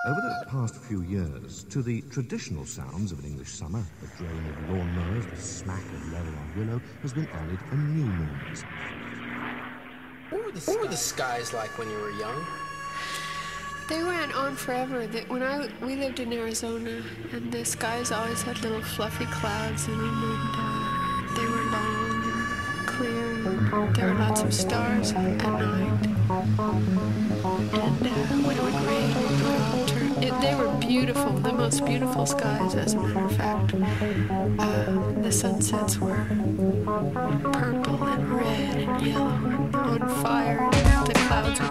Over the past few years, to the traditional sounds of an English summer, the drone of lawnmowers, the smack of leather on willow, has been added a new noise. What were the skies like when you were young? They went on forever. We lived in Arizona, and the skies always had little fluffy clouds in them, and they were long and clear, and there were lots of stars at night. And when it would rain, it would all turn. They were beautiful, the most beautiful skies, as a matter of fact. The sunsets were purple and red and yellow and on fire, and the clouds